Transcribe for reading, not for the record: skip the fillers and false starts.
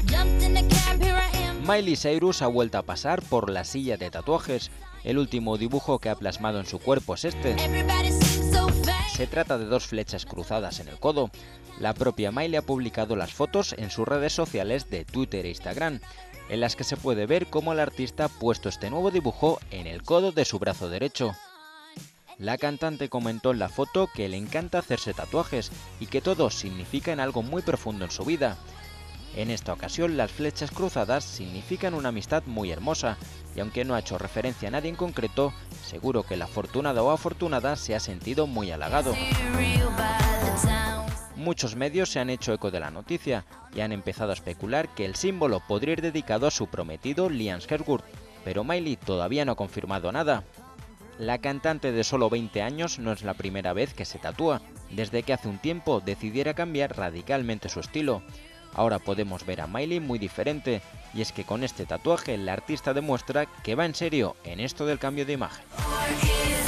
Miley Cyrus ha vuelto a pasar por la silla de tatuajes. El último dibujo que ha plasmado en su cuerpo es este. Se trata de 2 flechas cruzadas en el codo. La propia Miley ha publicado las fotos en sus redes sociales de Twitter e Instagram, en las que se puede ver cómo el artista ha puesto este nuevo dibujo en el codo de su brazo derecho. La cantante comentó en la foto que le encanta hacerse tatuajes y que todos significan algo muy profundo en su vida. En esta ocasión, las flechas cruzadas significan una amistad muy hermosa, y aunque no ha hecho referencia a nadie en concreto, seguro que el afortunado o afortunada se ha sentido muy halagado. Muchos medios se han hecho eco de la noticia y han empezado a especular que el símbolo podría ir dedicado a su prometido Liam Hemsworth, pero Miley todavía no ha confirmado nada. La cantante de solo 20 años no es la primera vez que se tatúa, desde que hace un tiempo decidiera cambiar radicalmente su estilo. Ahora podemos ver a Miley muy diferente, y es que con este tatuaje la artista demuestra que va en serio en esto del cambio de imagen.